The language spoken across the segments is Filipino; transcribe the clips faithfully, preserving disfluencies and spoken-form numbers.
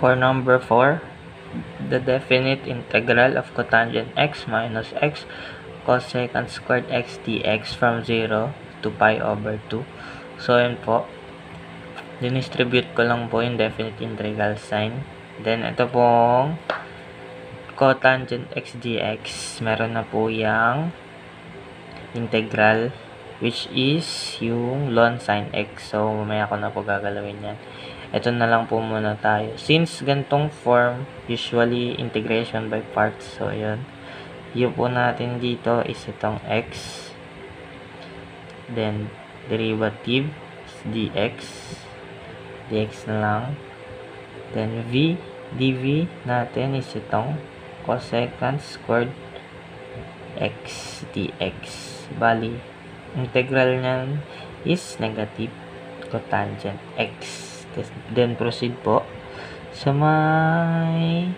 For number four, the definite integral of cotangent x minus x cosecant squared x dx from zero to pi over two. So, yun po. Dinistribute ko lang po yung definite integral sign. Then, ito pong cotangent x dx. Meron na po yung integral, which is yung ln sin x. So, mamaya ko na po gagalawin yan. Ito na lang po muna tayo. Since gantong form, usually integration by parts. So, yun. Yung po natin dito is itong x. Then, derivative dx. dx na lang. Then, v. dv natin is itong cosecant squared x dx. Bali, integral niyan is negative cotangent x. Then, proceed po sa may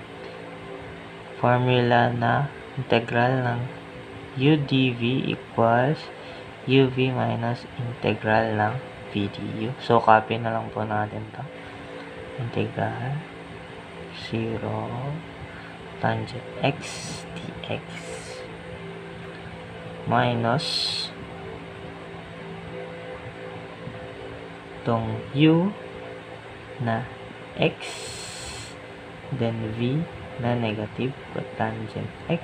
formula na integral ng u dv equals uv minus integral ng v du. So, copy na lang po natin to. Integral zero tangent x dx minus tong u na x, then v na negative cotangent x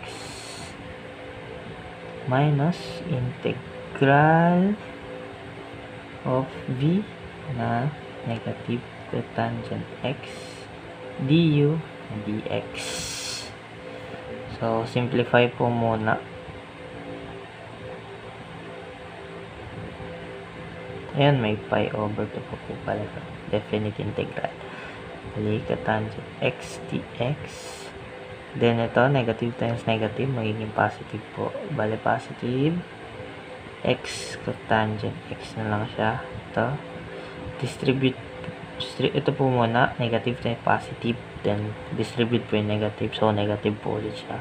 minus integral of v na negative cotangent x du dx. So, simplify po muna. Ayan, may pi over two po po pala ito. Definite integral. Bali, cotangent x dx. Then, ito, negative times negative, magiging positive po. Bali, positive x cotangent x na lang siya. Ito. Distribute. Ito po muna, negative times positive. Then, distribute po yung negative. So, negative po ulit siya.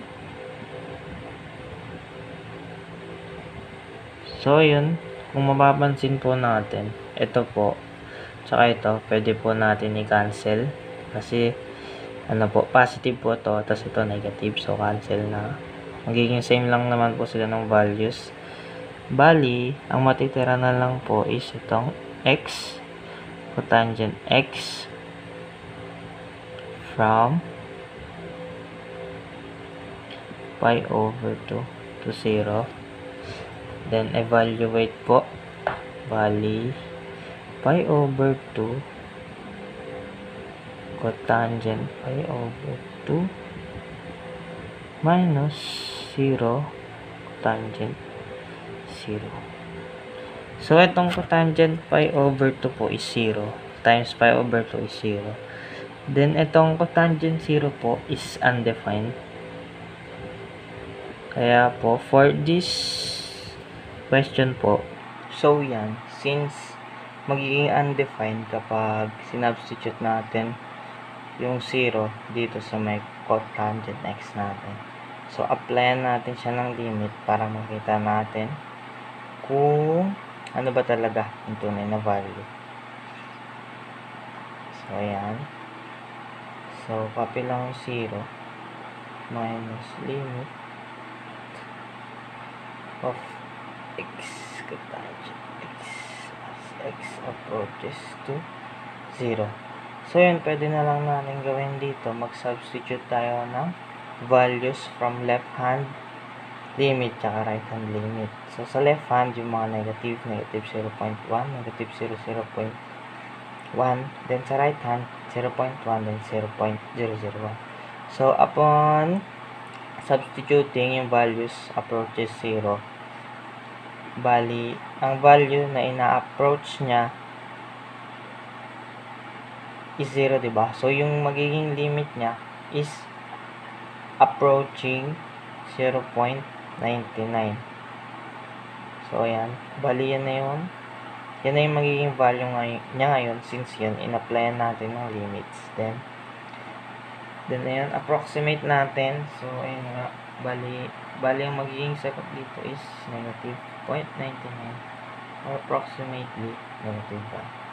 So, yun. Kung mapapansin po natin, ito po, tsaka ito, pwede po natin i-cancel. Kasi, ano po, positive po to, tapos ito negative. So, cancel na. Magiging same lang naman po sila ng values. Bali, ang matitira na lang po is itong x, cotangent x, from pi over two to zero. Then, evaluate po. Bali, pi over two cotangent pi over two minus zero cotangent zero. So, itong cotangent pi over two po is zero times pi over two is zero. Then, itong cotangent zero po is undefined. Kaya po, for this question po, so yan, since magiging undefined kapag sinubstitute natin yung zero dito sa may cotangent x natin. So, applyan natin siya ng limit para makita natin kung ano ba talaga yung tunay na value. So, ayan. So, copy lang yung zero minus limit of x cotangent x as x approaches to zero. So, yun, pwede na lang natin gawin dito. Mag-substitute tayo ng values from left hand limit tsaka right hand limit. So, sa left hand, yung mga negative, negative zero point one, negative zero, zero point one. Then, sa right hand, zero point one, then zero point zero zero one. So, upon substituting yung values approaches zero, bali, ang value na ina-approach niya is zero, diba? So, yung magiging limit niya is approaching zero point nine nine. So, ayan. Bali, yan na yun. Yan na yung magiging value ngay niya ngayon since yan, in-apply natin ng limits. Then, then ayan, approximate natin. So, ayan nga. Bali, bali ang magiging sagot dito is negative zero point nine nine or approximately negative one.